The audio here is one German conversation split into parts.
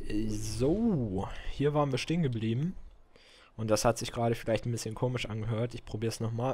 So, hier waren wir stehen geblieben. Und das hat sich gerade vielleicht ein bisschen komisch angehört. Ich probiere es nochmal.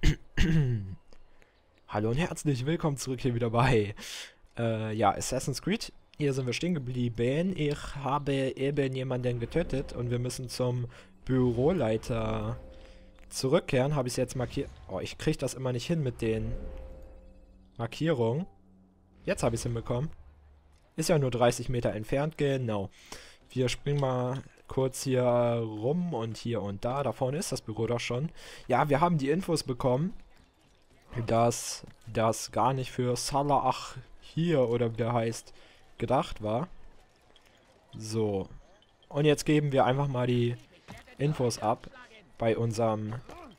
Hallo und herzlich willkommen zurück hier wieder bei ja, Assassin's Creed. Hier sind wir stehen geblieben. Ich habe eben jemanden getötet und wir müssen zum Büroleiter zurückkehren. Habe ich es jetzt markiert. Oh, ich kriege das immer nicht hin mit den Markierungen. Jetzt habe ich es hinbekommen. Ist ja nur 30 Meter entfernt, genau. Wir springen mal kurz hier rum und hier und da. Da vorne ist das Büro doch schon. Ja, wir haben die Infos bekommen, dass das gar nicht für Salah hier oder wie der heißt, gedacht war. So. Und jetzt geben wir einfach mal die Infos ab bei unserem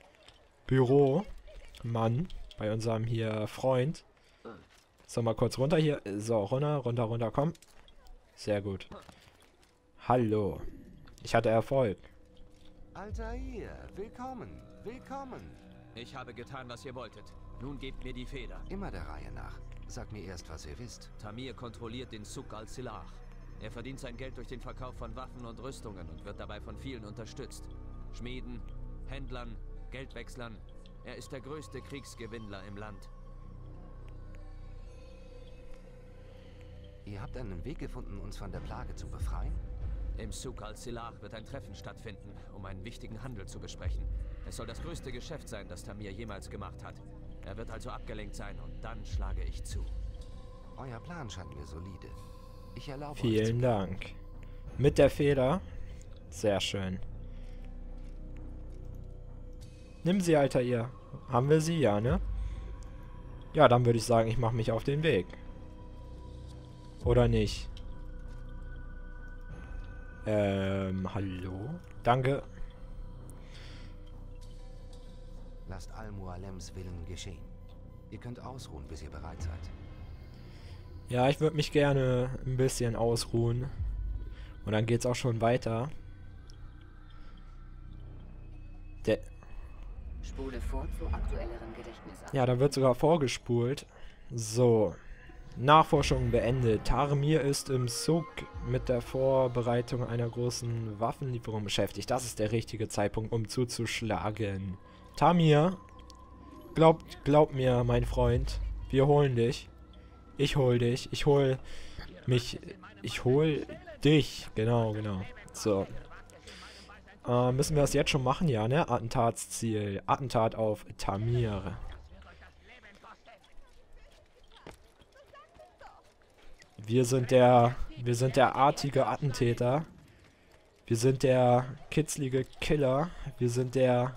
Büromann, bei unserem hier Freund. So, mal kurz runter hier. So, runter, komm. Sehr gut. Hallo. Ich hatte Erfolg. Altair, willkommen, willkommen. Ich habe getan, was ihr wolltet. Nun gebt mir die Feder. Immer der Reihe nach. Sagt mir erst, was ihr wisst. Tamir kontrolliert den Suk al-Silah. Er verdient sein Geld durch den Verkauf von Waffen und Rüstungen und wird dabei von vielen unterstützt. Schmieden, Händlern, Geldwechslern. Er ist der größte Kriegsgewinnler im Land. Ihr habt einen Weg gefunden, uns von der Plage zu befreien? Im Suk al-Silah wird ein Treffen stattfinden, um einen wichtigen Handel zu besprechen. Es soll das größte Geschäft sein, das Tamir jemals gemacht hat. Er wird also abgelenkt sein und dann schlage ich zu. Euer Plan scheint mir solide. Ich erlaube euch Vielen Dank. Mit der Feder. Sehr schön. Nimm sie, Altair. Haben wir sie? Ja, ne? Ja, dann würde ich sagen, ich mache mich auf den Weg. Oder nicht? Hallo? Danke. Lasst Al-Mualems Willen geschehen. Ihr könnt ausruhen, bis ihr bereit seid. Ja, ich würde mich gerne ein bisschen ausruhen. Und dann geht's auch schon weiter. Spule vor zu aktuelleren Gedächtnissen. Ja, da wird sogar vorgespult. So. Nachforschung beendet. Tamir ist im Suk mit der Vorbereitung einer großen Waffenlieferung beschäftigt. Das ist der richtige Zeitpunkt, um zuzuschlagen. Tamir, glaub mir, mein Freund, wir holen dich. Ich hol dich. Ich hol dich. Genau. So. Müssen wir das jetzt schon machen? Ja, ne? Attentatsziel. Attentat auf Tamir. Wir sind der artige Attentäter. Wir sind der kitzlige Killer. Wir sind der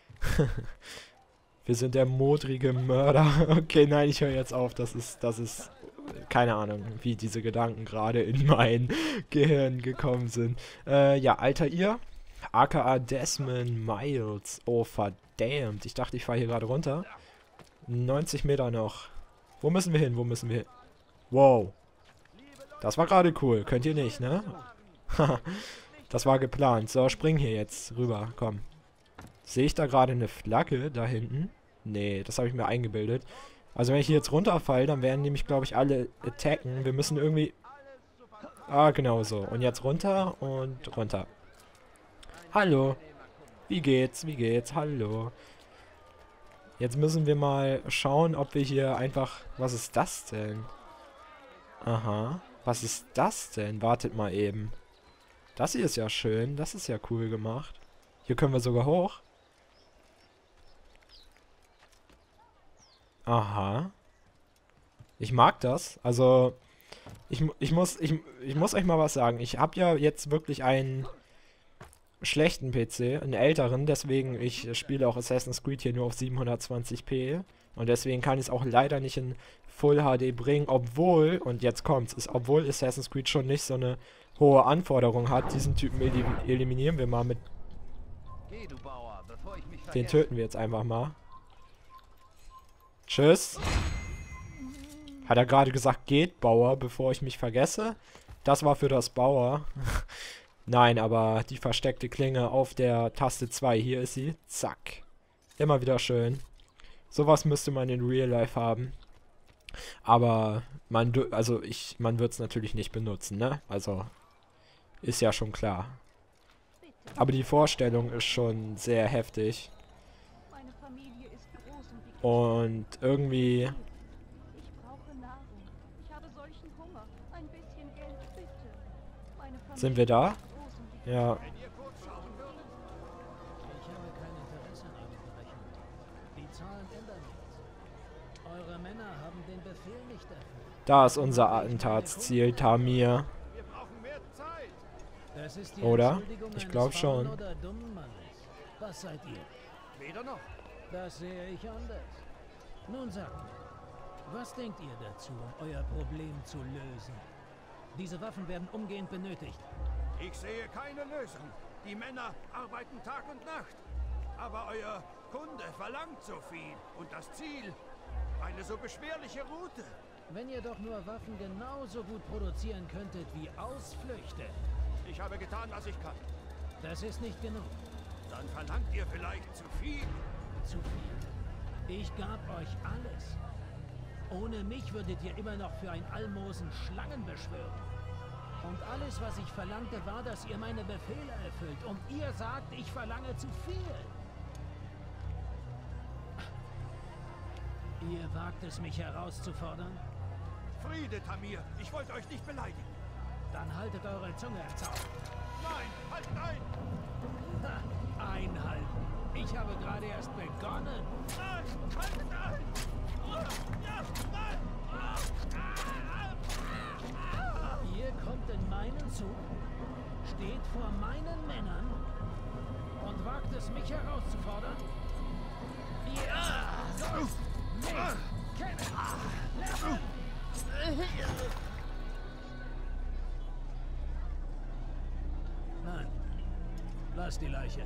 wir sind der modrige Mörder. Okay, nein, ich höre jetzt auf. Das ist keine Ahnung, wie diese Gedanken gerade in mein Gehirn gekommen sind. Ja, Altair, aka Desmond Miles. Oh, verdammt. Ich dachte, ich fahre hier gerade runter. 90 Meter noch. Wo müssen wir hin? Wow. Das war gerade cool. Könnt ihr nicht, ne? Das war geplant. So, spring hier jetzt rüber. Komm. Sehe ich da gerade eine Flagge da hinten? Nee, das habe ich mir eingebildet. Also wenn ich hier jetzt runterfalle, dann werden nämlich, glaube ich, alle attacken. Wir müssen irgendwie... Ah, genau so. Und jetzt runter und runter. Hallo. Wie geht's? Hallo. Jetzt müssen wir mal schauen, ob wir hier einfach... Was ist das denn? Aha. Was ist das denn? Wartet mal eben. Das hier ist ja schön. Das ist ja cool gemacht. Hier können wir sogar hoch. Aha. Ich mag das. Also, ich muss euch mal was sagen. Ich habe ja jetzt wirklich einen schlechten PC, einen älteren, deswegen ich spiele auch Assassin's Creed hier nur auf 720p. Und deswegen kann ich es auch leider nicht in Full HD bringen, obwohl, und jetzt kommt's, obwohl Assassin's Creed schon nicht so eine hohe Anforderung hat. Diesen Typen eliminieren wir mal mit... Den töten wir jetzt einfach mal. Tschüss. Hat er gerade gesagt, geht, Bauer, bevor ich mich vergesse? Das war für das Bauer. Nein, aber die versteckte Klinge auf der Taste 2, hier ist sie. Zack. Immer wieder schön. Sowas müsste man in Real Life haben. Aber man wird es natürlich nicht benutzen, ne? Also Ist ja schon klar. Aber die Vorstellung ist schon sehr heftig. Meine Familie ist groß Und irgendwie... Ich brauche Nahrung. Ich habe solchen Hunger. Ein bisschen Geld, bitte. Meine Familie Sind wir da? ist groß und Ja. Ich habe kein Interesse an euren Berechnungen. Die Zahlen ändern nichts. Eure Männer haben den Befehl nicht erfüllt. Da ist unser Attentatsziel, Tamir. Wir brauchen mehr Zeit. Das ist die Oder? Entschuldigung Ich eines glaub schon. faulen oder dummen Mannes. Was seid ihr? Weder noch. Das sehe ich anders. Nun sagt mir, was denkt ihr dazu, um euer Problem zu lösen? Diese Waffen werden umgehend benötigt. Ich sehe keine Lösung. Die Männer arbeiten Tag und Nacht. Aber euer Kunde verlangt so viel. Und das Ziel? Eine so beschwerliche Route. Wenn ihr doch nur Waffen genauso gut produzieren könntet wie Ausflüchte. Ich habe getan, was ich kann. Das ist nicht genug. Dann verlangt ihr vielleicht zu viel. Zu viel. Ich gab euch alles. Ohne mich würdet ihr immer noch für ein Almosen Schlangen beschwören. Und alles, was ich verlangte, war, dass ihr meine Befehle erfüllt. Und ihr sagt, ich verlange zu viel. Ihr wagt es, mich herauszufordern? Friede, Tamir. Ich wollte euch nicht beleidigen. Dann haltet eure Zunge im Zaum. Nein, haltet ein! Ha, einhalten. Ich habe gerade erst begonnen. Nein, haltet ein! Ja, nein! Ihr kommt in meinen Zug, steht vor meinen Männern und wagt es, mich herauszufordern? Ihr sollt mich kennenlernen! Nein, lasst die Leiche.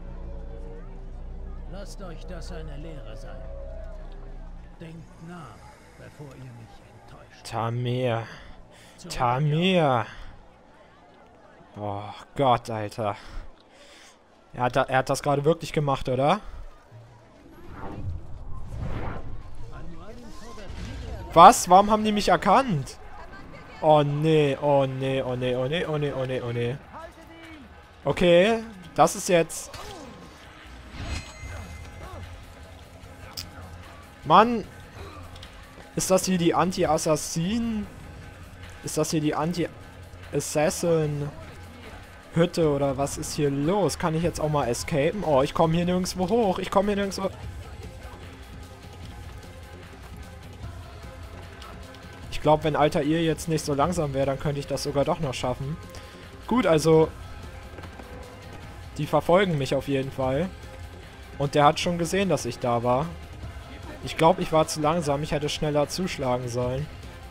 Lasst euch das eine Lehre sein. Denkt nach, bevor ihr mich enttäuscht. Tamir. Zurück Tamir. Oh Gott, Alter. Er hat das gerade wirklich gemacht, oder? Al-Mualim fordert nie Was? Warum haben die mich erkannt? Oh nee, oh nee, oh nee, oh nee, oh nee, oh nee, oh nee. Okay, das ist jetzt... Mann! Ist das hier die Anti-Assassin? Ist das hier die Anti-Assassin-Hütte oder was ist hier los? Kann ich jetzt auch mal escapen? Oh, ich komme hier nirgendwo hoch. Ich komme hier nirgendwo... Ich glaube, wenn Altair jetzt nicht so langsam wäre, dann könnte ich das sogar doch noch schaffen. Gut, also... Die verfolgen mich auf jeden Fall. Und der hat schon gesehen, dass ich da war. Ich glaube, ich war zu langsam. Ich hätte schneller zuschlagen sollen.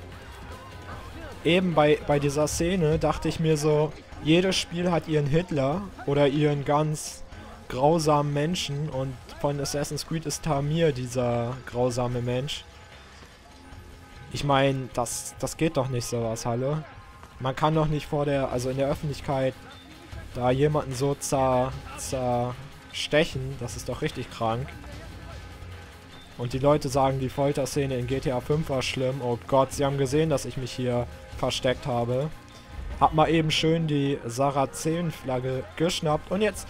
Eben bei dieser Szene dachte ich mir so, jedes Spiel hat ihren Hitler oder ihren ganz grausamen Menschen. Und von Assassin's Creed ist Tamir dieser grausame Mensch. Ich meine, das geht doch nicht sowas, hallo? Man kann doch nicht also in der Öffentlichkeit, da jemanden so zerstechen, das ist doch richtig krank. Und die Leute sagen, die Folterszene in GTA 5 war schlimm. Oh Gott, sie haben gesehen, dass ich mich hier versteckt habe. Hab mal eben schön die Sarazenenflagge geschnappt. Und jetzt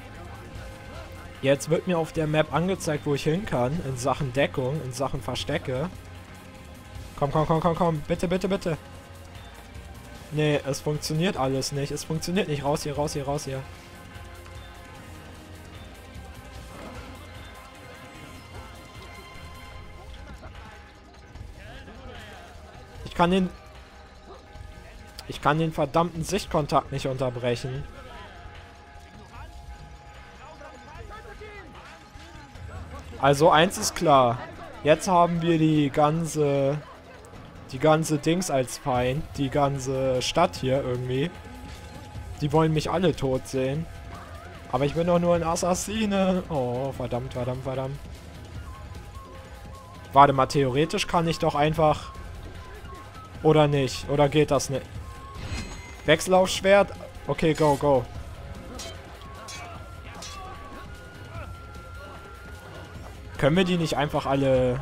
wird mir auf der Map angezeigt, wo ich hin kann. In Sachen Deckung, in Sachen Verstecke. Komm, komm, komm, komm, komm. Bitte, bitte, bitte. Nee, es funktioniert alles nicht. Es funktioniert nicht. Raus hier, raus hier, raus hier. Ich kann den verdammten Sichtkontakt nicht unterbrechen. Also eins ist klar. Jetzt haben wir die ganze Dings als Feind. Die ganze Stadt hier irgendwie. Die wollen mich alle tot sehen. Aber ich bin doch nur ein Assassine. Oh, verdammt, verdammt, verdammt. Warte mal, theoretisch kann ich doch einfach... Oder nicht? Oder geht das nicht? Wechselaufschwert? Okay, go, go. Können wir die nicht einfach alle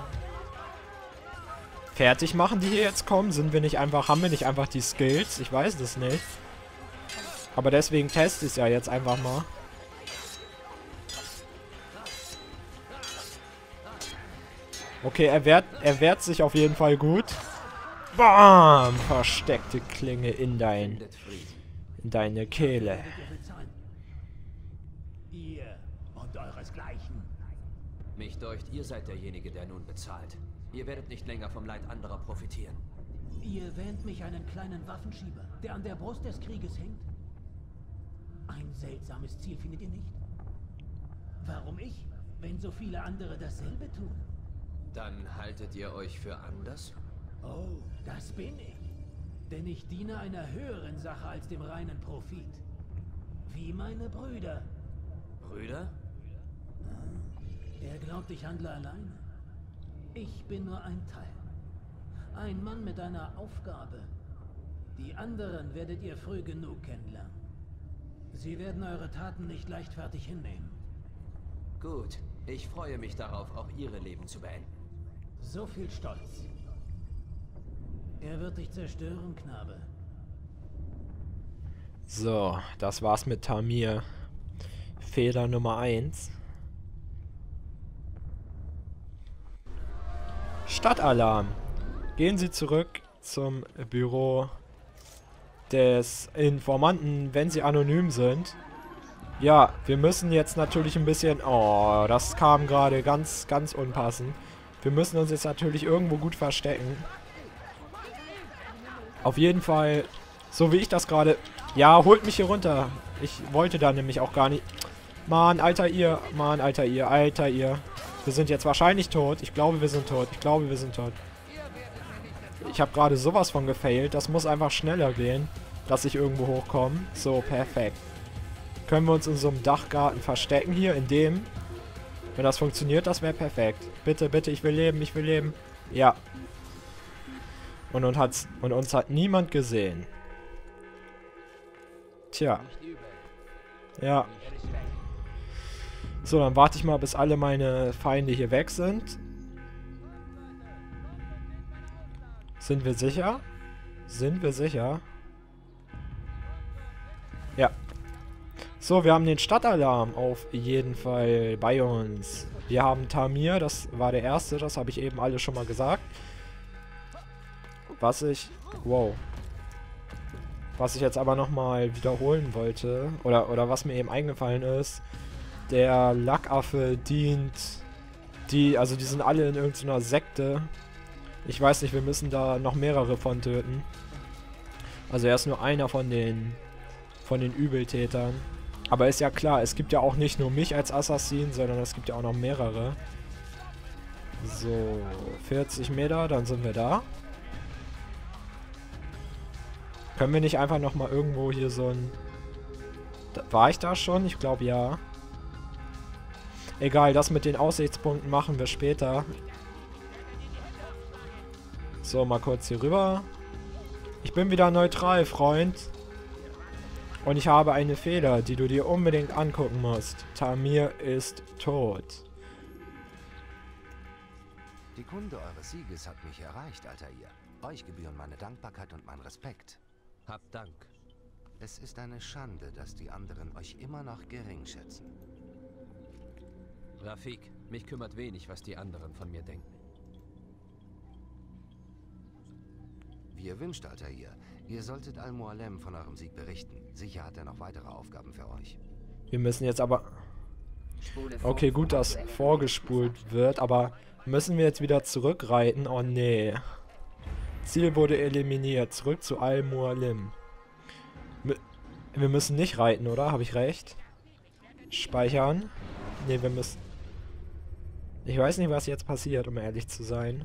fertig machen, die hier jetzt kommen? Haben wir nicht einfach die Skills? Ich weiß das nicht. Aber deswegen teste ich es ja jetzt einfach mal. Okay, er wehrt sich auf jeden Fall gut. Bam! Versteckte Klinge in deine Kehle. Ihr und euresgleichen. Mich deucht, ihr seid derjenige, der nun bezahlt. Ihr werdet nicht länger vom Leid anderer profitieren. Ihr wähnt mich einen kleinen Waffenschieber, der an der Brust des Krieges hängt? Ein seltsames Ziel, findet ihr nicht? Warum ich, wenn so viele andere dasselbe tun? Dann haltet ihr euch für anders? Oh, das bin ich. Denn ich diene einer höheren Sache als dem reinen Profit. Wie meine Brüder. Brüder? Er glaubt, ich handle alleine. Ich bin nur ein Teil. Ein Mann mit einer Aufgabe. Die anderen werdet ihr früh genug kennenlernen. Sie werden eure Taten nicht leichtfertig hinnehmen. Gut, ich freue mich darauf, auch ihre Leben zu beenden. So viel Stolz. Er wird dich zerstören, Knabe. So, das war's mit Tamir. Fehler Nummer 1. Stadtalarm. Gehen Sie zurück zum Büro des Informanten, wenn Sie anonym sind. Ja, wir müssen jetzt natürlich ein bisschen... Oh, das kam gerade ganz, ganz unpassend. Wir müssen uns jetzt natürlich irgendwo gut verstecken. Auf jeden Fall, so wie ich das gerade... Ja, holt mich hier runter. Ich wollte da nämlich auch gar nicht... Mann, alter ihr. Mann, alter ihr. Alter ihr. Wir sind jetzt wahrscheinlich tot. Ich glaube, wir sind tot. Ich glaube, wir sind tot. Ich habe gerade sowas von gefailt. Das muss einfach schneller gehen, dass ich irgendwo hochkomme. So, perfekt. Können wir uns in so einem Dachgarten verstecken hier, in dem... Wenn das funktioniert, das wäre perfekt. Bitte, bitte, ich will leben, ich will leben. Ja. Und uns hat niemand gesehen. Tja. Ja. So, dann warte ich mal, bis alle meine Feinde hier weg sind. Sind wir sicher? Sind wir sicher? Ja. So, wir haben den Stadtalarm auf jeden Fall bei uns. Wir haben Tamir, das war der erste, das habe ich eben alle schon mal gesagt. Was ich jetzt aber nochmal wiederholen wollte, oder was mir eben eingefallen ist, der Lackaffe dient, die sind alle in irgendeiner Sekte. Ich weiß nicht, wir müssen da noch mehrere von töten. Also er ist nur einer von den Übeltätern. Aber ist ja klar, es gibt ja auch nicht nur mich als Assassin, sondern es gibt ja auch noch mehrere. So, 40 Meter, dann sind wir da. Können wir nicht einfach nochmal irgendwo hier so ein... War ich da schon? Ich glaube ja. Egal, das mit den Aussichtspunkten machen wir später. So, mal kurz hier rüber. Ich bin wieder neutral, Freund. Und ich habe eine Fehler, die du dir unbedingt angucken musst. Tamir ist tot. Die Kunde eures Sieges hat mich erreicht, alter ihr. Euch gebühren meine Dankbarkeit und mein Respekt. Habt Dank. Es ist eine Schande, dass die anderen euch immer noch gering schätzen. Rafik, mich kümmert wenig, was die anderen von mir denken. Wie ihr wünscht, alter ihr. Ihr solltet Al-Mualem von eurem Sieg berichten. Sicher hat er noch weitere Aufgaben für euch. Wir müssen jetzt aber... Okay, gut, dass vorgespult wird, aber müssen wir jetzt wieder zurückreiten? Oh nee. Ziel wurde eliminiert. Zurück zu Al-Mualem. Wir müssen nicht reiten, oder? Habe ich recht? Speichern. Nee, wir müssen... Ich weiß nicht, was jetzt passiert, um ehrlich zu sein.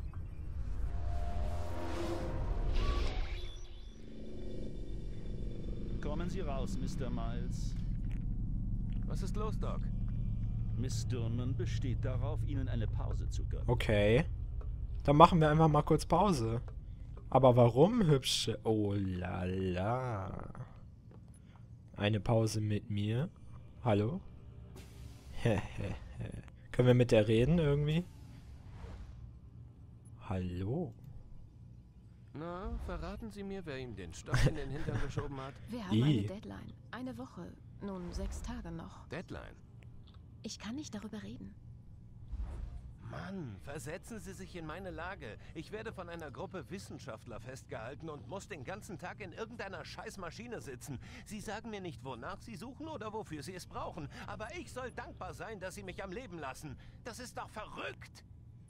Kommen Sie raus, Mr. Miles. Was ist los, Doc? Miss Stürmen besteht darauf, Ihnen eine Pause zu gönnen. Okay. Dann machen wir einfach mal kurz Pause. Aber warum, hübsche... Oh la la. Eine Pause mit mir? Hallo? Hehehe. Können wir mit der reden irgendwie? Hallo? Na, verraten Sie mir, wer ihm den Stock in den Hintern geschoben hat? Wir haben eine Deadline. Eine Woche. Nun 6 Tage noch. Deadline? Ich kann nicht darüber reden. Mann, versetzen Sie sich in meine Lage. Ich werde von einer Gruppe Wissenschaftler festgehalten und muss den ganzen Tag in irgendeiner Scheißmaschine sitzen. Sie sagen mir nicht, wonach Sie suchen oder wofür Sie es brauchen. Aber ich soll dankbar sein, dass Sie mich am Leben lassen. Das ist doch verrückt.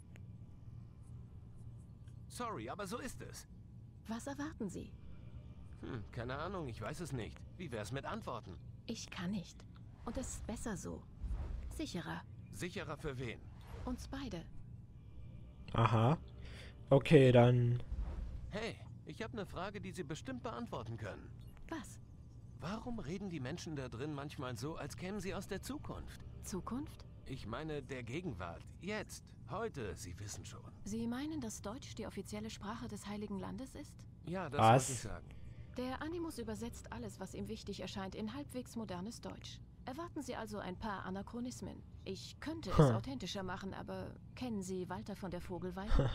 Sorry, aber so ist es. Was erwarten Sie? Keine Ahnung, ich weiß es nicht. Wie wär's mit Antworten? Ich kann nicht. Und es ist besser so. Sicherer. Sicherer für wen? Uns beide. Aha. Okay, dann... Hey, ich habe eine Frage, die Sie bestimmt beantworten können. Was? Warum reden die Menschen da drin manchmal so, als kämen sie aus der Zukunft? Zukunft? Ich meine der Gegenwart. Jetzt. Heute. Sie wissen schon. Sie meinen, dass Deutsch die offizielle Sprache des Heiligen Landes ist? Ja, das wollte ich sagen. Der Animus übersetzt alles, was ihm wichtig erscheint, in halbwegs modernes Deutsch. Erwarten Sie also ein paar Anachronismen. Ich könnte es authentischer machen, aber kennen Sie Walter von der Vogelweide?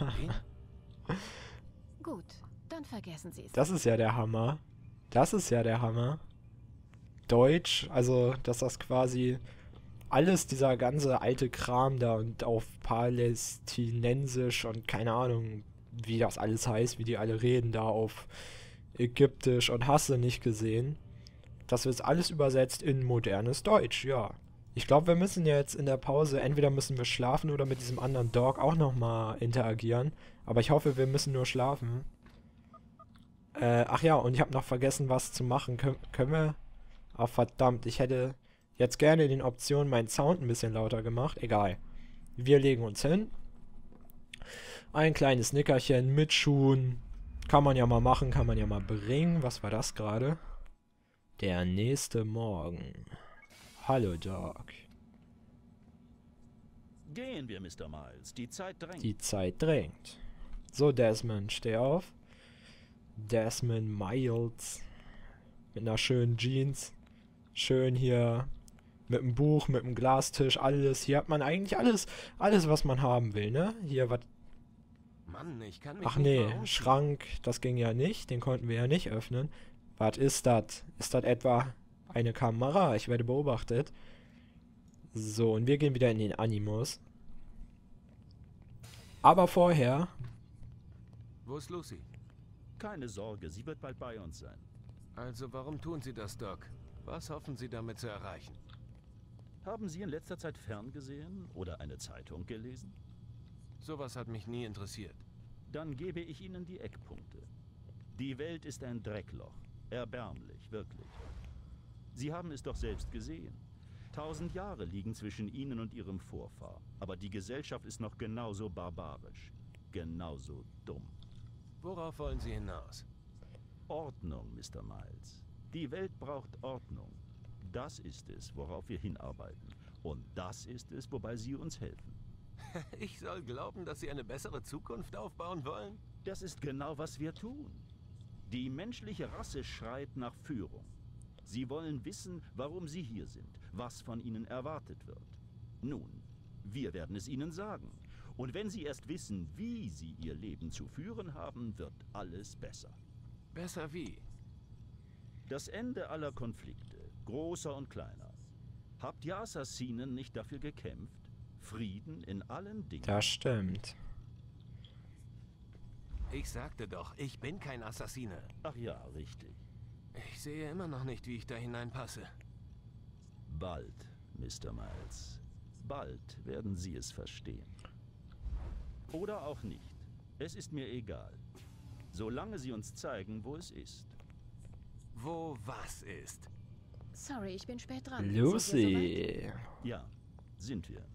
Gut, dann vergessen Sie es. Das ist ja der Hammer. Das ist ja der Hammer. Deutsch, also dass das quasi alles, dieser ganze alte Kram da und auf Palästinensisch und keine Ahnung, wie das alles heißt, wie die alle reden, da auf Ägyptisch und hast du nicht gesehen. Das wird alles übersetzt in modernes Deutsch, ja. Ich glaube, wir müssen jetzt in der Pause, entweder müssen wir schlafen oder mit diesem anderen Dog auch nochmal interagieren. Aber ich hoffe, wir müssen nur schlafen. Ach ja, und ich habe noch vergessen, was zu machen. Können wir? Ach verdammt, ich hätte jetzt gerne in den Optionen meinen Sound ein bisschen lauter gemacht. Egal. Wir legen uns hin. Ein kleines Nickerchen mit Schuhen. Kann man ja mal machen, kann man ja mal bringen. Was war das gerade? Der nächste Morgen. Hallo, Doc. Gehen wir, Mr. Miles. Die Zeit drängt. Die Zeit drängt. So, Desmond, steh auf. Desmond Miles. Mit einer schönen Jeans. Schön hier mit einem Buch, mit einem Glastisch, alles. Hier hat man eigentlich alles, was man haben will, ne? Hier, was... Mann, ich kann mich Ach nicht nee, mal umziehen. Schrank, das ging ja nicht. Den konnten wir ja nicht öffnen. Was ist das? Ist das etwa eine Kamera? Ich werde beobachtet. So, und wir gehen wieder in den Animus. Aber vorher... Wo ist Lucy? Keine Sorge, sie wird bald bei uns sein. Also warum tun Sie das, Doc? Was hoffen Sie damit zu erreichen? Haben Sie in letzter Zeit ferngesehen oder eine Zeitung gelesen? Sowas hat mich nie interessiert. Dann gebe ich Ihnen die Eckpunkte. Die Welt ist ein Dreckloch. Erbärmlich, wirklich. Sie haben es doch selbst gesehen. 1000 Jahre liegen zwischen Ihnen und Ihrem Vorfahr. Aber die Gesellschaft ist noch genauso barbarisch. Genauso dumm. Worauf wollen Sie hinaus? Ordnung, Mr. Miles. Die Welt braucht Ordnung. Das ist es, worauf wir hinarbeiten. Und das ist es, wobei Sie uns helfen. Ich soll glauben, dass Sie eine bessere Zukunft aufbauen wollen? Das ist genau, was wir tun. Die menschliche Rasse schreit nach Führung. Sie wollen wissen, warum sie hier sind, was von ihnen erwartet wird. Nun, wir werden es ihnen sagen. Und wenn sie erst wissen, wie sie ihr Leben zu führen haben, wird alles besser. Besser wie? Das Ende aller Konflikte, großer und kleiner. Habt ihr Assassinen nicht dafür gekämpft? Frieden in allen Dingen. Das stimmt. Ich sagte doch, ich bin kein Assassine. Ach ja, richtig. Ich sehe immer noch nicht, wie ich da hineinpasse. Bald, Mr. Miles. Bald werden Sie es verstehen. Oder auch nicht. Es ist mir egal. Solange Sie uns zeigen, wo es ist. Wo was ist? Sorry, ich bin spät dran. Lucy. Ja, sind wir.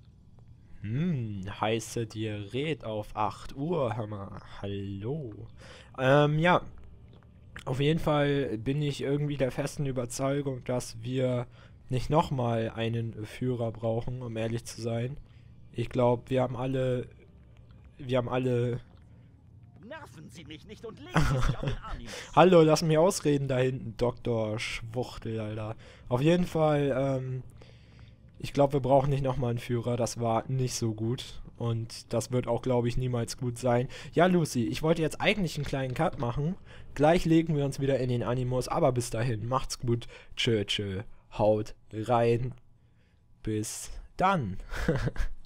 Heiße dir Red auf 8 Uhr, Hammer. Hallo. Ja. Auf jeden Fall bin ich irgendwie der festen Überzeugung, dass wir nicht nochmal einen Führer brauchen, um ehrlich zu sein. Ich glaube, wir haben alle... Nerven Sie mich nicht und legen Sie sich auf den Animus. Hallo, lass mich ausreden da hinten, Dr. Schwuchtel, Alter. Auf jeden Fall, ich glaube, wir brauchen nicht nochmal einen Führer. Das war nicht so gut. Und das wird auch, glaube ich, niemals gut sein. Ja, Lucy, ich wollte jetzt eigentlich einen kleinen Cut machen. Gleich legen wir uns wieder in den Animus. Aber bis dahin, macht's gut. Tschö, tschö. Haut rein. Bis dann.